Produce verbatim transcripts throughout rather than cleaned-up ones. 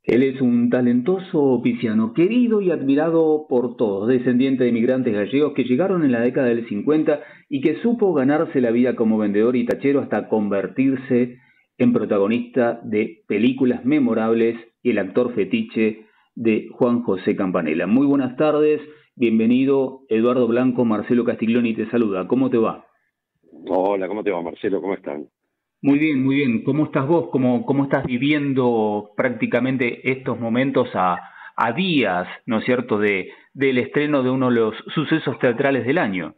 Él es un talentoso pisciano, querido y admirado por todos, descendiente de migrantes gallegos que llegaron en la década del cincuenta y que supo ganarse la vida como vendedor y tachero hasta convertirse en protagonista de películas memorables y el actor fetiche de Juan José Campanella. Muy buenas tardes, bienvenido Eduardo Blanco, Marcelo Castiglioni te saluda, ¿cómo te va? Hola, ¿cómo te va, Marcelo? ¿Cómo están? Muy bien, muy bien. ¿Cómo estás vos? ¿Cómo, cómo estás viviendo prácticamente estos momentos a, a días, ¿no es cierto?, de, del estreno de uno de los sucesos teatrales del año.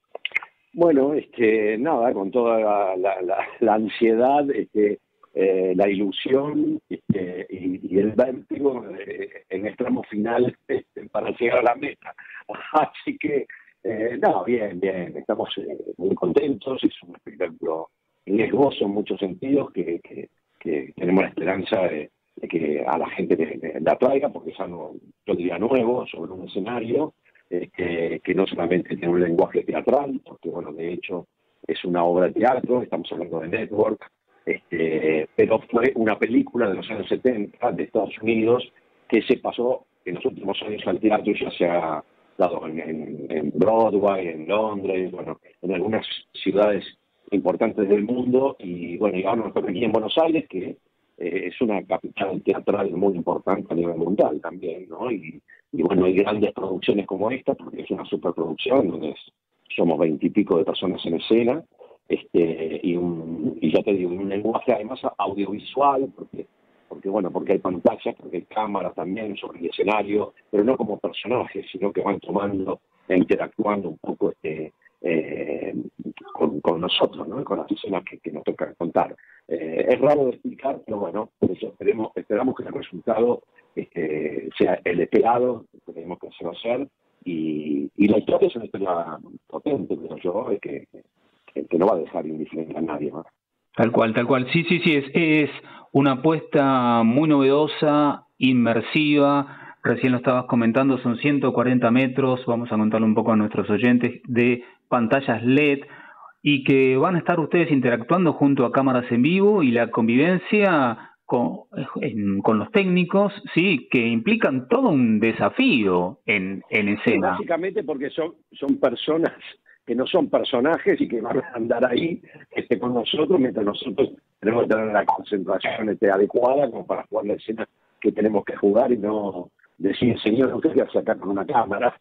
Bueno, este, nada, con toda la, la, la, la ansiedad, este, eh, la ilusión este, y, y el vértigo eh, en el tramo final este, para llegar a la meta. Así que, eh, no, bien, bien, estamos eh, muy contentos, es un espectáculo riesgoso en muchos sentidos, que, que, que tenemos la esperanza de, de que a la gente le, le, le atraiga, porque es algo, yo diría, nuevo sobre un escenario, eh, que, que no solamente tiene un lenguaje teatral, porque, bueno, de hecho es una obra de teatro, estamos hablando de Network, este, pero fue una película de los años setenta de Estados Unidos que se pasó en los últimos años al teatro, ya se ha dado en, en, en Broadway, en Londres, bueno, en algunas ciudades importantes del mundo, y bueno, y ahora nos toca aquí en Buenos Aires, que eh, es una capital teatral muy importante a nivel mundial también, ¿no? Y, y bueno, hay grandes producciones como esta, porque es una superproducción, donde es, somos veintipico de personas en escena, este, y, un, y ya te digo, un lenguaje además audiovisual, porque, porque bueno, porque hay pantallas, porque hay cámaras también sobre el escenario, pero no como personajes, sino que van tomando e interactuando un poco este Eh, con, con nosotros, ¿no? Con las escenas que, que nos toca contar. Eh, es raro de explicar, pero bueno, por eso esperemos, esperamos que el resultado este, sea el esperado, tenemos que hacerlo hacer, y, y la historia es una historia potente, pero yo, es que, que, que no va a dejar indiferente a nadie, ¿no? Tal cual, tal cual. Sí, sí, sí, es, es una apuesta muy novedosa, inmersiva. Recién lo estabas comentando, son ciento cuarenta metros, vamos a contarle un poco a nuestros oyentes, de pantallas L E D, y que van a estar ustedes interactuando junto a cámaras en vivo y la convivencia con, en, con los técnicos, sí, que implican todo un desafío en, en Sí, escena. básicamente porque son, son personas que no son personajes y que van a andar ahí este, con nosotros, mientras nosotros tenemos que tener la concentración este, adecuada como para jugar la escena que tenemos que jugar y no decir, señor, usted va a sacar con una cámara.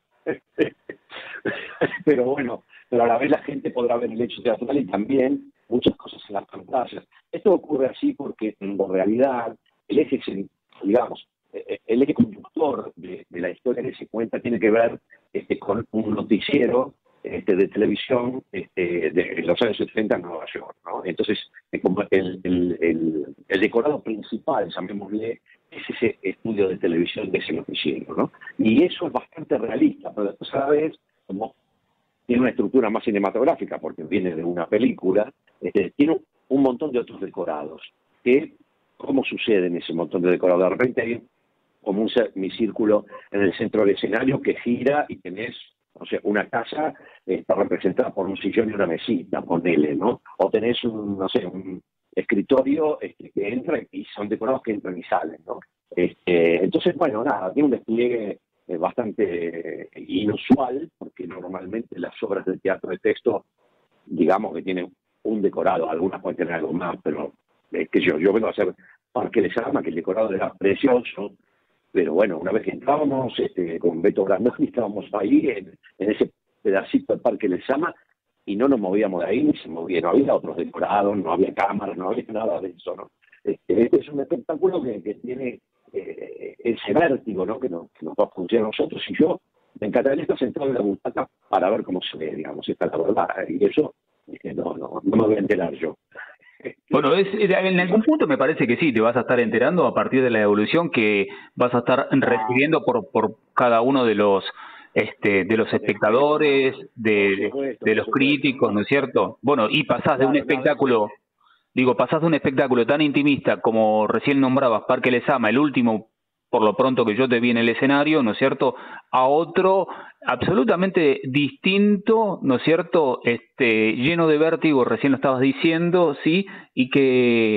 Pero bueno, pero a la vez la gente podrá ver el hecho teatral y también muchas cosas en las pantallas. Esto ocurre así porque en realidad el eje, digamos, el eje conductor de, de la historia que se cuenta tiene que ver este, con un noticiero este, de televisión este, de los años setenta en Nueva York, ¿no? Entonces, como el, el, el, el decorado principal, llamémosle, es ese estudio de televisión de ese noticiero, ¿no? Y eso es bastante realista, pero después a la vez, como tiene una estructura más cinematográfica, porque viene de una película, este, tiene un montón de otros decorados, que, ¿cómo sucede en ese montón de decorados? De repente hay como un semicírculo en el centro del escenario que gira y tenés, o sea, una casa está representada por un sillón y una mesita, ponele, ¿no? O tenés un, no sé, un escritorio este, que entra y son decorados que entran y salen, ¿no? Este, entonces, bueno, nada, tiene un despliegue eh, bastante eh, inusual, porque normalmente las obras de teatro de texto, digamos que tienen un decorado, algunas pueden tener algo más, pero es eh, que yo, yo vengo a hacer Parque Lezama, que el decorado era precioso, pero bueno, una vez que entrábamos este, con Beto Brandoni, estábamos ahí en, en ese pedacito del Parque Lezama y no nos movíamos de ahí, ni se movía, no había otros decorados, no había cámaras, no había nada de eso, ¿no? Este, este es un espectáculo que, que tiene eh, ese vértigo, ¿no? Que, no, que nos va a funcionar a nosotros, y yo me encantaría estar sentado en la butaca para ver cómo se ve, digamos, esta es la verdad, y eso eh, no, no, no me voy a enterar yo. Bueno, es, en algún punto me parece que sí, te vas a estar enterando a partir de la evolución que vas a estar recibiendo por, por cada uno de los este, de los espectadores, de, supuesto, de los críticos, ¿no es cierto? Bueno, y pasás de un espectáculo, digo, pasás de un espectáculo tan intimista como recién nombrabas Parque Lezama, el último, por lo pronto que yo te vi en el escenario, ¿no es cierto?, a otro absolutamente distinto, ¿no es cierto?, este, lleno de vértigo, recién lo estabas diciendo, ¿sí?, y que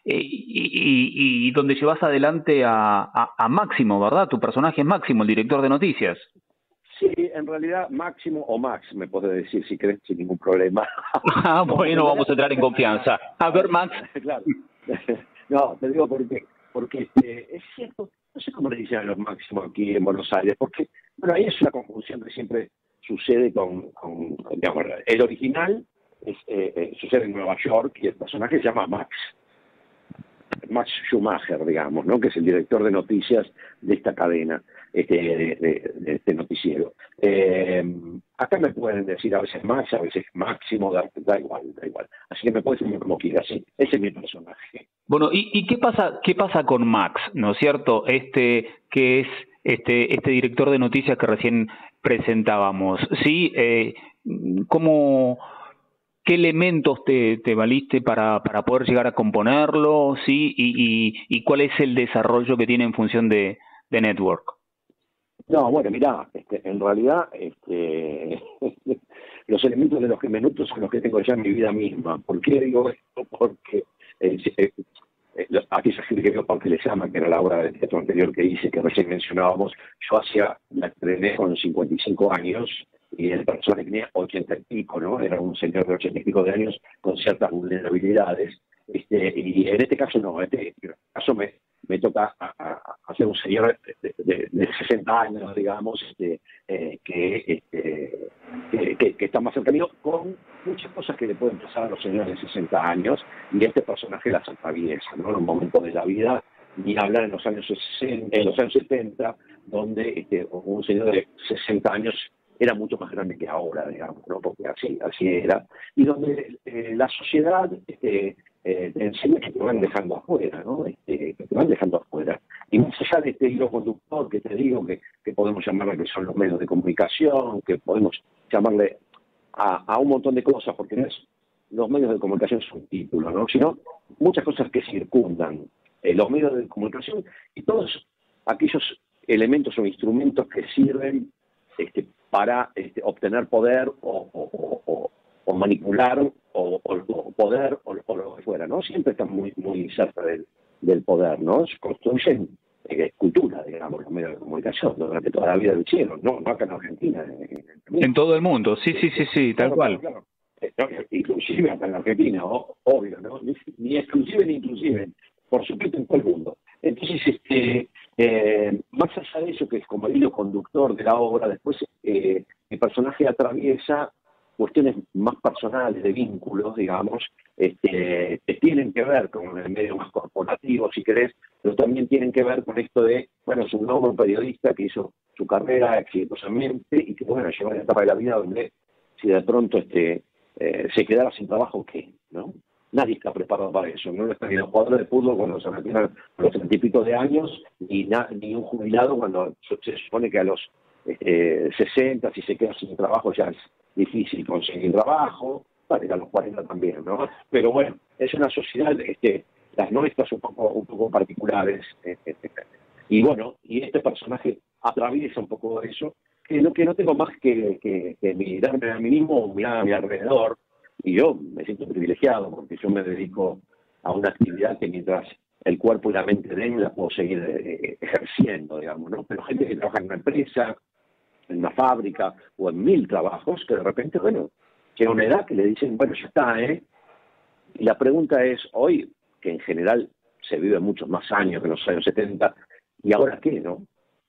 eh, y, y, y donde llevas adelante a, a, a Máximo, ¿verdad? Tu personaje es Máximo, el director de noticias. Sí, en realidad Máximo o Max, me podés decir si querés, sin ningún problema. Ah, No, bueno, vamos a entrar en confianza. A ver, Max. Claro. No, te digo porque, porque este, es cierto, no sé cómo le dicen a los Máximos aquí en Buenos Aires, porque, bueno, ahí es una confusión que siempre sucede con, con digamos, el original es, eh, eh, sucede en Nueva York y el personaje se llama Max. Max Schumacher, digamos, ¿no? Que es el director de noticias de esta cadena, este, de, de, de este noticiero. Eh, acá me pueden decir a veces Max, a veces Máximo, da, da igual, da igual. Así que me puedes decir como quieras, sí. Ese es mi personaje. Bueno, ¿y, y qué pasa qué pasa con Max, ¿no es cierto? Este que es este este director de noticias que recién presentábamos, ¿sí? Eh, ¿cómo ¿Qué elementos te, te valiste para, para poder llegar a componerlo? ¿Sí? Y, y, ¿Y cuál es el desarrollo que tiene en función de, de Network? No, bueno, mirá, este, en realidad este, los elementos de los que me nutro son los que tengo ya en mi vida misma. ¿Por qué digo esto? Porque eh, eh, eh, aquella gente que veo porque les llama, que era la obra de teatro anterior que hice, que recién mencionábamos, yo hacía, la estrené con cincuenta y cinco años, y el personaje tenía ochenta y pico, ¿no? Era un señor de ochenta y pico de años con ciertas vulnerabilidades. Este, y en este caso no, en este caso me, me toca a, a, a ser un señor de, de, de sesenta años, digamos, este, eh, que, este, que, que, que está más cerca mío, con muchas cosas que le pueden pasar a los señores de sesenta años, y este personaje las atraviesa, ¿no? En un momento de la vida, ni hablar en los años sesenta, en los años setenta, donde este, un señor de sesenta años era mucho más grande que ahora, digamos, ¿no? Porque así, así era, y donde eh, la sociedad este, eh, te enseña que te van dejando afuera, ¿no? Este, que te van dejando afuera. Y más allá de este hilo conductor que te digo, que, que podemos llamarle que son los medios de comunicación, que podemos llamarle a, a un montón de cosas, porque no es, los medios de comunicación es un título, ¿no? Sino muchas cosas que circundan eh, los medios de comunicación y todos aquellos elementos o instrumentos que sirven este, para este, obtener poder o, o, o, o manipular o, o, o poder o, o lo que fuera, ¿no? Siempre están muy, muy cerca del, del poder, ¿no? Se construyen eh, cultura, digamos, los medios de comunicación durante toda la vida del cielo, ¿no? No acá en Argentina. En, en, en todo el mundo, sí, sí, sí, sí, tal claro, cual. Claro, claro. Eh, inclusive acá en Argentina, o, obvio, ¿no? Ni, ni exclusive ni inclusive, por supuesto en todo el mundo. Entonces, este, eh, más allá de eso, que es como el hilo conductor de la obra, después eh, el personaje atraviesa cuestiones más personales, de vínculos, digamos, este, que tienen que ver con el medio más corporativo, si querés, pero también tienen que ver con esto de, bueno, es un nuevo periodista que hizo su carrera exitosamente y que, bueno, llegó a una etapa de la vida donde si de pronto este, eh, se quedara sin trabajo, ¿qué? ¿No? Nadie está preparado para eso, no están ni los jugadores de fútbol cuando se retiran a los treinta y pico de años, ni, na, ni un jubilado cuando se supone que a los eh, sesenta, si se queda sin trabajo, ya es difícil conseguir trabajo, vale, a los cuarenta también, ¿no? Pero bueno, es una sociedad, este, las nuestras un poco, un poco particulares, este, y bueno, y este personaje atraviesa un poco eso, que no, que no tengo más que, que, que mirarme a mí mismo, mirar a mi alrededor, y yo me siento privilegiado porque yo me dedico a una actividad que mientras el cuerpo y la mente den la puedo seguir eh, ejerciendo, digamos, ¿no? Pero gente que trabaja en una empresa, en una fábrica o en mil trabajos, que de repente, bueno, llega una edad que le dicen, bueno, ya está, ¿eh? Y la pregunta es, hoy, que en general se vive muchos más años que en los años setenta, ¿y ahora qué, no?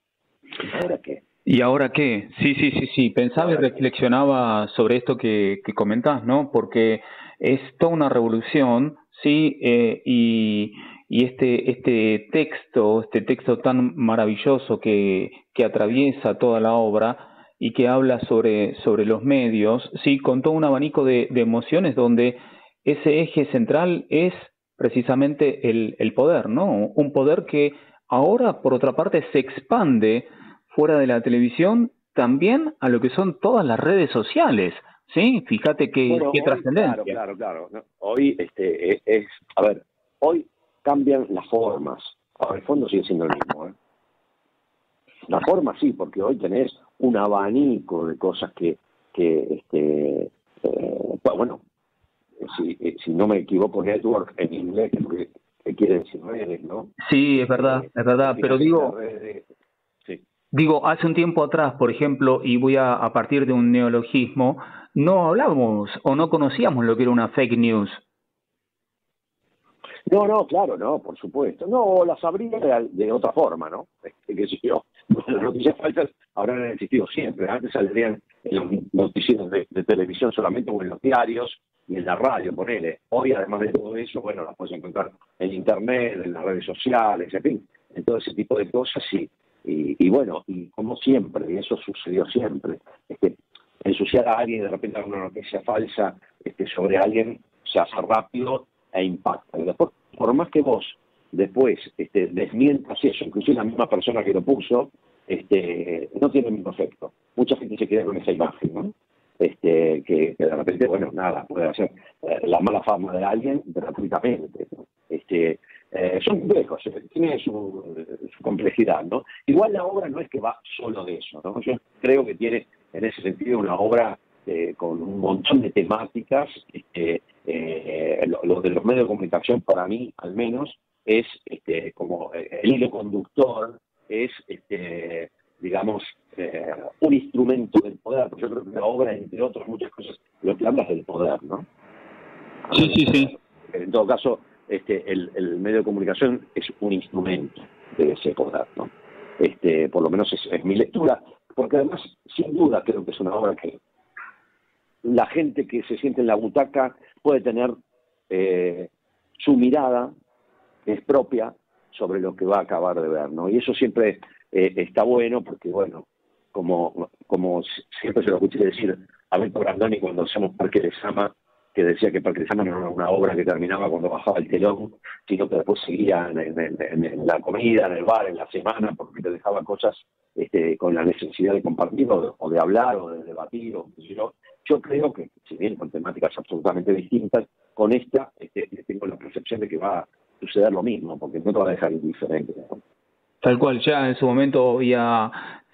¿Y ahora qué? ¿Y ahora qué? Sí, sí, sí, sí. Pensaba y reflexionaba sobre esto que, que comentás, ¿no? Porque es toda una revolución, ¿sí? Eh, y, y este, este texto, este texto tan maravilloso que, que atraviesa toda la obra y que habla sobre, sobre los medios, ¿sí? Con todo un abanico de, de emociones donde ese eje central es precisamente el, el poder, ¿no? Un poder que ahora, por otra parte, se expande fuera de la televisión también a lo que son todas las redes sociales, ¿sí? Fíjate qué, bueno, qué hoy, trascendencia. Claro, claro, claro. ¿no? Hoy, este, es, es, a ver, hoy cambian las formas. Ahora, el fondo sigue siendo el mismo, ¿eh? La forma sí, porque hoy tenés un abanico de cosas que, que este, eh, bueno, si, si no me equivoco, network en inglés, que que quiere decir redes, ¿no? Sí, es verdad, Eh, es verdad, pero digo, redes, sí. digo, hace un tiempo atrás, por ejemplo, y voy a, a partir de un neologismo, no hablábamos o no conocíamos lo que era una fake news. No, no, claro, no, por supuesto. No, las habría de, de otra forma, ¿no? Este, qué sé yo. Las noticias falsas habrán existido siempre. Antes saldrían en los noticieros de, de televisión solamente o en los diarios y en la radio, ponele. Hoy, además de todo eso, bueno, las puedes encontrar en Internet, en las redes sociales, en fin, en todo ese tipo de cosas. Y, y, y bueno, y como siempre, y eso sucedió siempre, este, ensuciar a alguien y de repente dar una noticia falsa este, sobre alguien se hace rápido e impacta. Y después, por más que vos después este, desmientas eso, inclusive la misma persona que lo puso, este, no tiene el mismo efecto. Mucha gente se queda con esa imagen, ¿no? Este, que, que de repente, bueno, nada, puede hacer eh, la mala fama de alguien gratuitamente, ¿no? Este, eh, son complejos, eh, tiene su, su complejidad, ¿no? Igual la obra no es que va solo de eso, ¿no? Yo creo que tiene en ese sentido una obra eh, con un montón de temáticas. Este, eh, lo, lo de los medios de comunicación, para mí, al menos, es este, como el hilo conductor, es, este, digamos, eh, un instrumento del poder. Yo creo que la obra, entre otras muchas cosas, lo que habla es del poder, ¿no? Sí, sí, sí. En todo caso, este, el, el medio de comunicación es un instrumento de ese poder, ¿no? Este, por lo menos es, es mi lectura, porque además, sin duda, creo que es una obra que la gente que se siente en la butaca puede tener eh, su mirada, que es propia, sobre lo que va a acabar de ver, ¿no? Y eso siempre eh, está bueno, porque, bueno, como, como siempre se lo escuché decir a Beto Brandoni cuando hacíamos Parque de Sama, que decía que Parque de Sama no era una obra que terminaba cuando bajaba el telón, sino que después seguía en, en, en, en la comida, en el bar, en la semana, porque te dejaba cosas este, con la necesidad de compartir o de, o de hablar o de debatir. O, yo, yo creo que, si bien con temáticas absolutamente distintas, con esta este, tengo la percepción de que va a suceder lo mismo, porque no te va a dejar indiferente, ¿no? Tal cual, ya en su momento había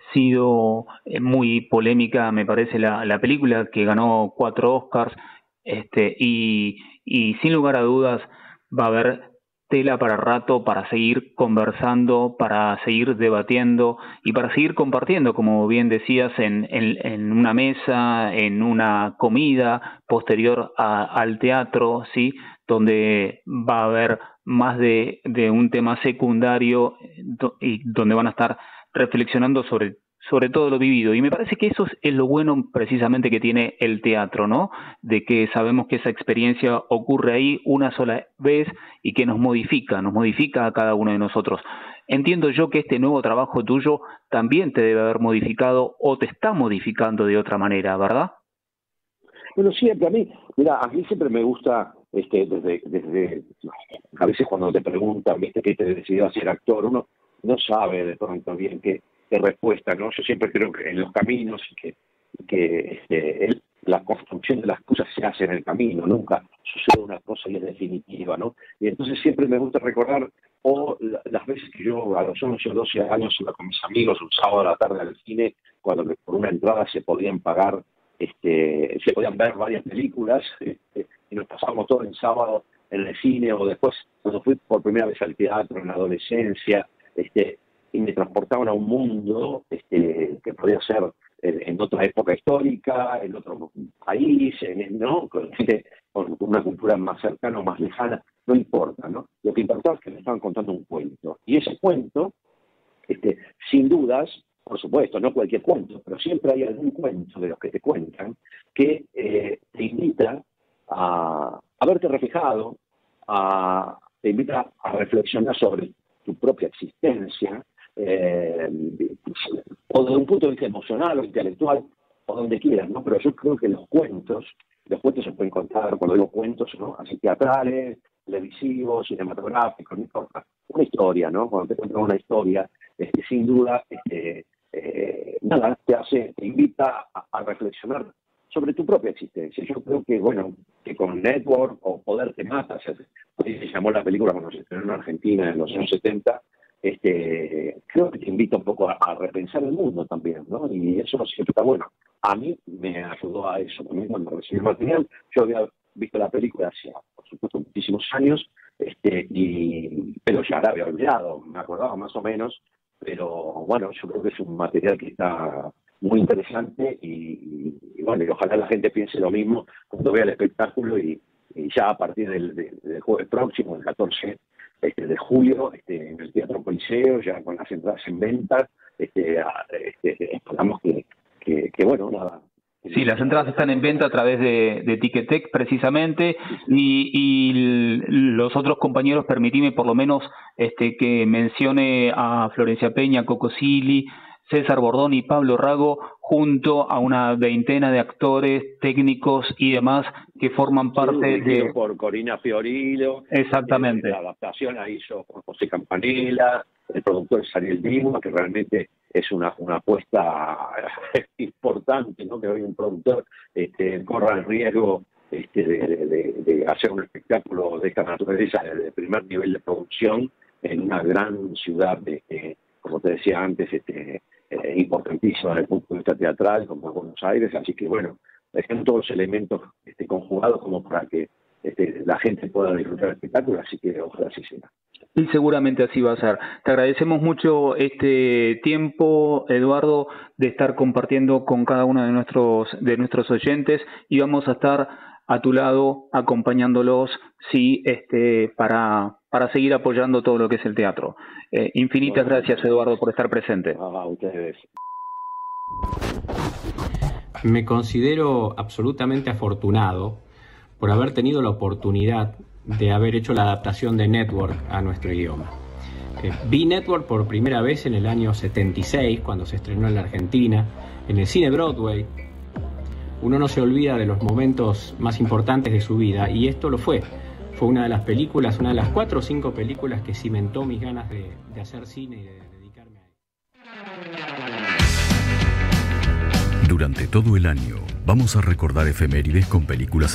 sido muy polémica, me parece, la, la película que ganó cuatro Oscars, este, y, y sin lugar a dudas va a haber tela para rato, para seguir conversando, para seguir debatiendo y para seguir compartiendo, como bien decías, en, en, en una mesa, en una comida posterior a, al teatro, ¿sí? Donde va a haber más de, de un tema secundario do, y donde van a estar reflexionando sobre sobre todo lo vivido. Y me parece que eso es, es lo bueno precisamente que tiene el teatro, ¿no? De que sabemos que esa experiencia ocurre ahí una sola vez y que nos modifica, nos modifica a cada uno de nosotros. Entiendo yo que este nuevo trabajo tuyo también te debe haber modificado o te está modificando de otra manera, ¿verdad? Bueno, siempre a mí, mira, a mí siempre me gusta, este, desde, desde, a veces cuando te preguntan, viste, qué te decidió a ser actor, uno no sabe de pronto bien qué, qué respuesta, ¿no? Yo siempre creo que en los caminos y que, que este, el, la construcción de las cosas se hace en el camino, nunca sucede una cosa y es definitiva, ¿no? Y entonces siempre me gusta recordar o la, las veces que yo a los once o doce años iba con mis amigos un sábado a la tarde al cine, cuando por una entrada se podían pagar, este, se podían ver varias películas, este, y nos pasábamos todo el sábado en el cine, o después cuando fui por primera vez al teatro en la adolescencia, este, y me transportaban a un mundo este, que podía ser en, en otra época histórica, en otro país, en, ¿no? Con gente con una cultura más cercana o más lejana, no importa, ¿no? Lo que importaba es que me estaban contando un cuento. Y ese cuento, este, sin dudas, por supuesto, no cualquier cuento, pero siempre hay algún cuento de los que te cuentan que eh, te invita a, a verte reflejado, a, te invita a reflexionar sobre tu propia existencia, eh, o desde un punto de vista emocional o intelectual, o donde quieras, ¿no? Pero yo creo que los cuentos, los cuentos se pueden contar, cuando digo cuentos, ¿no? Así teatrales, televisivos, cinematográficos, no importa. Una historia, ¿no? Cuando te cuentan una historia, este, sin duda, este, eh, nada, te hace, te invita a, a reflexionar sobre tu propia existencia. Yo creo que, bueno, que con Network o Poder te mata, se, así se llamó la película cuando se estrenó en Argentina en los años setenta, este, creo que te invita un poco a, a repensar el mundo también, ¿no? Y eso siempre está bueno. A mí me ayudó a eso. También cuando recibí el material, yo había visto la película hacía, por supuesto, muchísimos años, este, y, pero ya la había olvidado, me acordaba más o menos, pero bueno, yo creo que es un material que está muy interesante y, y bueno, y ojalá la gente piense lo mismo cuando vea el espectáculo y, y ya a partir del, del, del jueves próximo, el catorce este, de julio, este, en el Teatro Coliseo, ya con las entradas en venta, este, este, esperamos que, que, que bueno, nada. Sí, las entradas están en venta a través de, de Ticketek precisamente, y, y los otros compañeros, permitime por lo menos este, que mencione a Florencia Peña, Coco Silly, César Bordón y Pablo Rago, junto a una veintena de actores, técnicos y demás que forman parte sí, de... por Corina Fiorillo. Exactamente. Eh, la adaptación la hizo Juan José Campanella, el productor es Ariel Dima, que realmente es una, una apuesta importante, ¿no? Que hoy un productor este, corra el riesgo este, de, de, de hacer un espectáculo de esta naturaleza de primer nivel de producción en una gran ciudad, de, de, como te decía antes, este, eh, importantísima desde el punto de vista teatral, como Buenos Aires. Así que bueno, están todos los elementos este, conjugados como para que este, la gente pueda disfrutar del espectáculo, así que ojalá así sea. Y seguramente así va a ser. Te agradecemos mucho este tiempo, Eduardo, de estar compartiendo con cada uno de nuestros de nuestros oyentes, y vamos a estar a tu lado acompañándolos, sí, este para para seguir apoyando todo lo que es el teatro. Eh, infinitas bueno, gracias, Eduardo, por estar presente. A ustedes. Me considero absolutamente afortunado por haber tenido la oportunidad de haber hecho la adaptación de Network a nuestro idioma. Eh, vi Network por primera vez en el año setenta y seis, cuando se estrenó en la Argentina, en el cine Broadway. Uno no se olvida de los momentos más importantes de su vida, y esto lo fue. Fue una de las películas, una de las cuatro o cinco películas que cimentó mis ganas de, de hacer cine y de dedicarme a él. Durante todo el año vamos a recordar efemérides con películas